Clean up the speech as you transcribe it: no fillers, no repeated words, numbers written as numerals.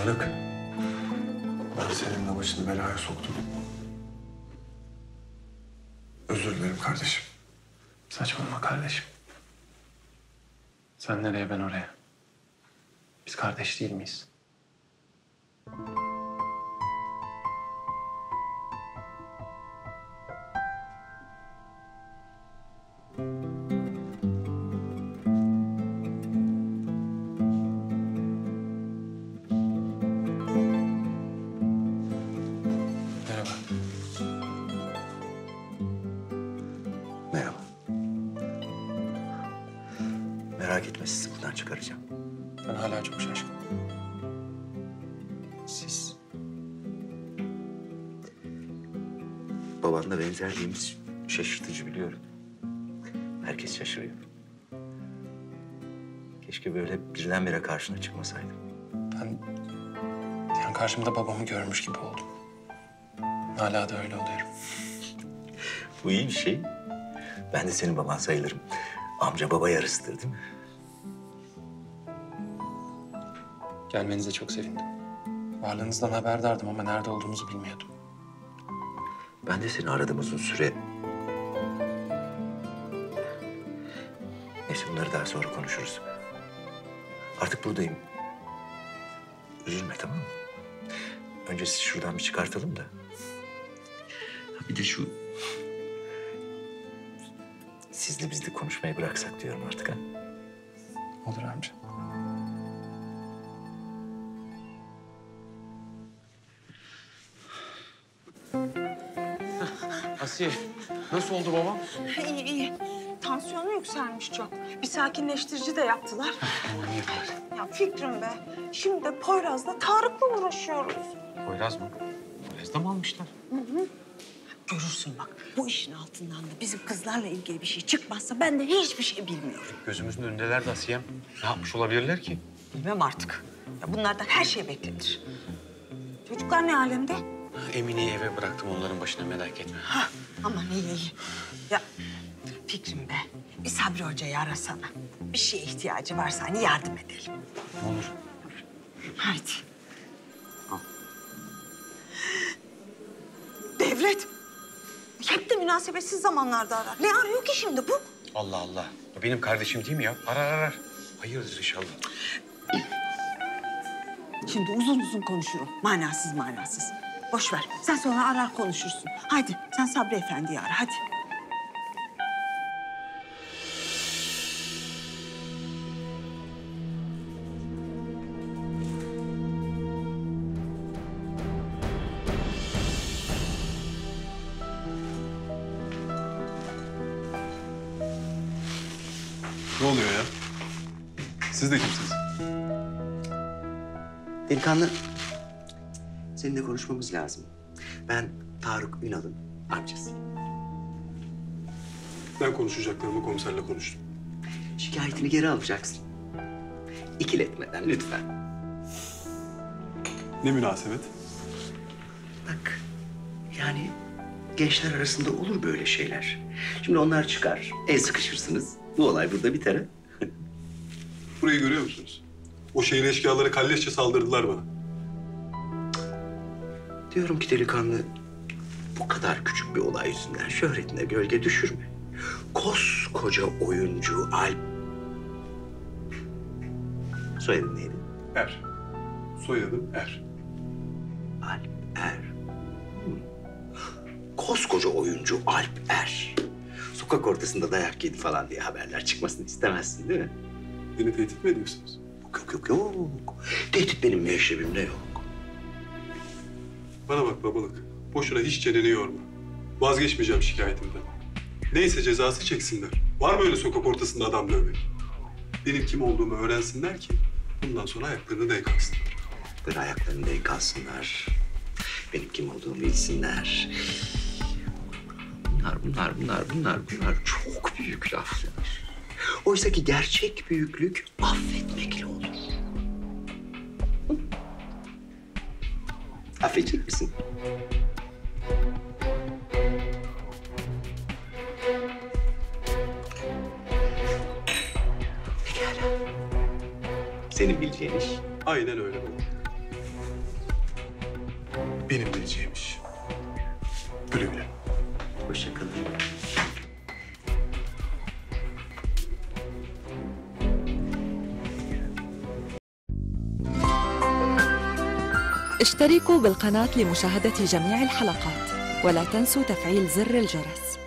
Tarık, ben senin de başını belaya soktum. Özür dilerim kardeşim. Saçmalama kardeşim. Sen nereye, ben oraya. Biz kardeş değil miyiz? Merhaba. Merhaba. Merak etme, sizi buradan çıkaracağım. Ben hala çok şaşkınım. Siz... Babanla benzerliğimiz şaşırtıcı, biliyorum. Herkes şaşırıyor. Keşke böyle birdenbire karşına çıkmasaydım. Ben yani karşımda babamı görmüş gibi oldum. Hala da öyle oluyorum. Bu iyi bir şey. Ben de senin baban sayılırım. Amca baba yarısıdır, değil mi? Gelmenize çok sevindim. Varlığınızdan haberdardım ama nerede olduğunuzu bilmiyordum. Ben de seni aradım uzun süre. Neyse, bunları daha sonra konuşuruz. Artık buradayım. Üzülme, tamam mı? Önce sizi şuradan bir çıkartalım da. Ha, bir de şu... Sizli bizli konuşmayı bıraksak diyorum artık, ha? Olur amca. Asiye, nasıl oldu babam? İyi, iyi. Tansiyonu yükselmiş çok. Bir sakinleştirici de yaptılar. Aman iyi bari. Ya Fikrim be, şimdi de Poyraz'la Tarık'la uğraşıyoruz. Poyraz mı? Poyraz da mı almışlar? Görürsün bak, bu işin altından da bizim kızlarla ilgili bir şey çıkmazsa ben de hiçbir şey bilmiyorum. Gözümüzün önündeler de Asiye'm. Ne yapmış olabilirler ki? Bilmem artık. Ya bunlardan her şey beklenir. Çocuklar ne alemde? Emine'yi eve bıraktım, onların başına, merak etme. Hah, aman iyi. Ya Fikrim be, bir Sabri Hoca'yı arasana. Bir şeye ihtiyacı varsa hani yardım edelim. Ne olur. Haydi. Devlet. Hep de münasebetsiz zamanlarda arar. Ne arıyor ki şimdi bu? Allah Allah. O benim kardeşim değil mi ya? Arar. Hayırdır inşallah. Şimdi uzun uzun konuşurum. Manasız manasız. Boş ver. Sen sonra arar konuşursun. Haydi sen Sabri Efendi'yi ara hadi. Ne oluyor ya? Siz de kimsiniz? Delikanlı, seninle konuşmamız lazım. Ben Tarık Ünal'ın amcasıyım. Ben konuşacaklarımı komiserle konuştum. Şikayetini geri alacaksın. İkiletmeden lütfen. Ne münasebet? Bak, yani gençler arasında olur böyle şeyler. Şimdi onlar çıkar, el sıkışırsınız. Bu olay burada biter, ha? Burayı görüyor musunuz? O şehrin eşkıyaları kalleşçe saldırdılar bana. Diyorum ki delikanlı, bu kadar küçük bir olay yüzünden şöhretine gölge düşürme. Koskoca oyuncu Alp... Soyadın neydi? Er. Soyadım Er. Alp Er. Koskoca oyuncu Alp Er. Sokak ortasında dayak yedi falan diye haberler çıkmasını istemezsin, değil mi? Beni tehdit mi ediyorsunuz? Yok. Tehdit benim meşrebimde yok. Bana bak babalık. Boşuna hiç çeneni yorma. Vazgeçmeyeceğim şikayetimden. Neyse cezası çeksinler. Var mı öyle sokak ortasında adam dövmek? Benim kim olduğumu öğrensinler ki bundan sonra ayaklarını denk alsınlar. Böyle ayaklarını denk alsınlar. Benim kim olduğumu bilsinler. Bunlar çok büyük laflar. Oysa ki gerçek büyüklük affetmekle olur. Hı? Affedecek misin? Pekala. Senin bileceğin iş. Aynen öyle baba. benim bileceğim iş. Güle güle. Hoşça kalın. اشتركوا بالقناة لمشاهدة جميع الحلقات ولا تنسوا تفعيل زر الجرس.